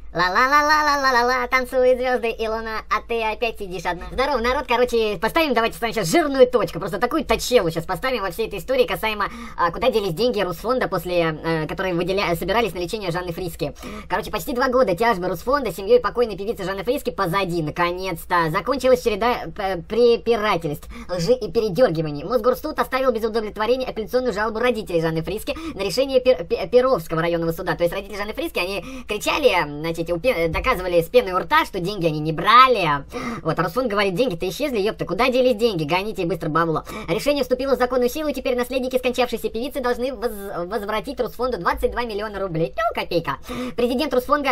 Ла-ла-ла-ла-ла-ла-ла, танцуют звезды и луна, а ты опять сидишь одна. Здорово, народ, короче, поставим, давайте с вами сейчас жирную точку, просто такую точелу сейчас поставим во всей этой истории касаемо, куда делись деньги Русфонда после, которые собирались на лечение Жанны Фриске. Короче, почти 2 года тяжбы Русфонда с семьей покойной певицы Жанны Фриске позади, наконец-то. Закончилась череда препирательств, лжи и передергиваний. Мосгорсуд оставил без удовлетворения апелляционную жалобу родителей Жанны Фриске на решение Перовского районного суда. То есть родители Жанны Фриске, они кричали, значит, доказывали с пеной у рта, что деньги они не брали. Вот, а Русфонд говорит, деньги-то исчезли, ёпта, куда делись деньги? Гоните и быстро бабло. Решение вступило в законную силу, и теперь наследники скончавшейся певицы должны возвратить Русфонду 22 миллиона рублей. Копейка. Президент Русфонда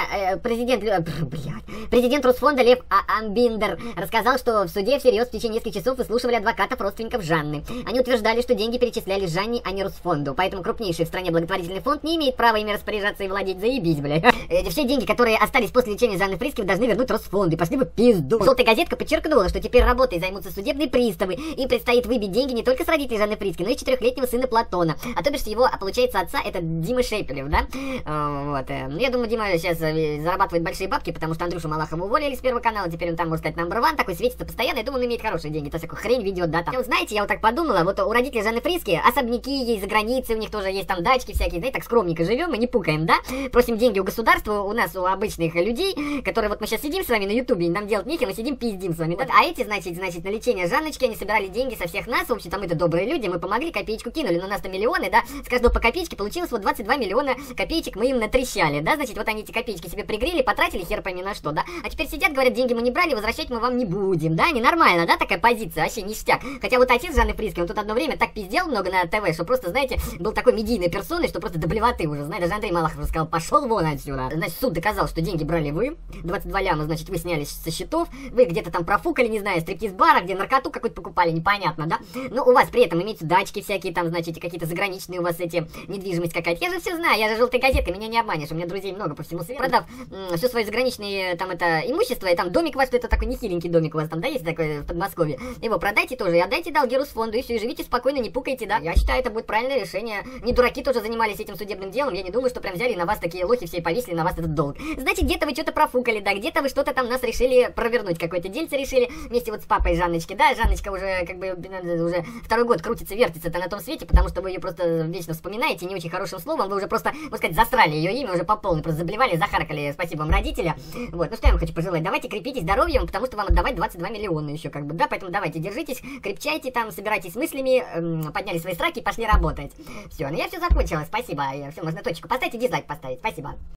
Лев Амбиндер рассказал, что в суде всерьез в течение нескольких часов выслушивали адвокатов родственников Жанны. Они утверждали, что деньги перечислялись Жанне, а не Русфонду. Поэтому крупнейший в стране благотворительный фонд не имеет права ими распоряжаться и владеть. Заебись, бля. Все деньги, которые остались после лечения Жанны Фриске, должны вернуть Росфонду. И пошли бы пизду. Желтая газетка подчеркнула, что теперь работой займутся судебные приставы. И предстоит выбить деньги не только с родителей Жанны Фриске, но и с 4-летнего сына Платона. А то бишь его, получается, отца, это Дима Шепелев, да? Вот. Я думаю, Дима сейчас зарабатывает большие бабки, потому что Андрюшу Малахова уволили с Первого канала. Теперь он там, можно сказать, number one, такой светится постоянно. Я думаю, он имеет хорошие деньги. То всякую хрень ведет, да, там. Знаете, я вот так подумала, вот у родителей Жанны Фриске особняки есть за границей, у них тоже есть там дачки всякие, знаете, так скромненько живем и не пукаем, да? Просим деньги у государства, у нас, у обычных людей, которые вот мы сейчас сидим с вами на ютубе, нам делать нехер, мы сидим пиздим с вами, да? А эти, значит, на лечение Жанночки, они собирали деньги со всех нас, в общем, там это добрые люди, мы помогли, копеечку кинули, но у нас-то миллионы, да? С каждого по копеечке получилось вот 22 миллиона копеечек мы им натрещали, да? Значит, вот они эти копеечки себе пригрели, потратили хер пойми на что, да? А теперь сидят, говорят, деньги мы не брали, возвращать мы вам не будем, да? Ненормально, да, такая позиция, вообще ништяк. Хотя вот отец Жанны Фриске, он тут одно время так пиздел много на ТВ, что просто, знаете, был такой медийной персоной, что просто до блевоты уже, знаете, даже Андрей Малахов сказал, пошел вон отсюда. Значит, суд доказал, что деньги брали вы, 22 ляма, значит, вы сняли со счетов, вы где-то там профукали, не знаю, стриптиз-бара, где наркоту какую-то покупали, непонятно, да? Но у вас при этом имеются дачки всякие, там, значит, какие-то заграничные у вас эти, недвижимость какая-то. Я же все знаю, я же желтая газетка, меня не обманешь, у меня друзей много по всему свету. Продав все свои заграничные, там, это, имущество, и там домик ваш, что это такой нехиленький домик у вас там, да, есть такой в Подмосковье, его продайте тоже и отдайте долги Русфонду, и все, и живите спокойно, не пукайте, да? Я считаю, это будет правильное решение. Не дураки тоже занимались этим судебным делом, я не думаю, что прям взяли на вас такие лохи все и повесили на вас этот долг. Значит, где-то вы что-то профукали, да, где-то вы что-то там нас решили провернуть, какое-то дельце решили, вместе вот с папой Жанночки, да, Жанночка уже, как бы, уже 2-й год крутится, вертится-то на том свете, потому что вы ее просто вечно вспоминаете, не очень хорошим словом, вы уже просто, можно сказать, засрали ее имя, уже по полной, просто заблевали, захаркали, спасибо вам, родителя. Вот, ну что я вам хочу пожелать, давайте крепитесь здоровьем, потому что вам отдавать 22 миллиона еще, как бы, да, поэтому давайте, держитесь, крепчайте там, собирайтесь с мыслями, подняли свои страки и пошли работать. Все, ну я все закончила, спасибо, все, можно точку поставить и дизлайк поставить, спасибо.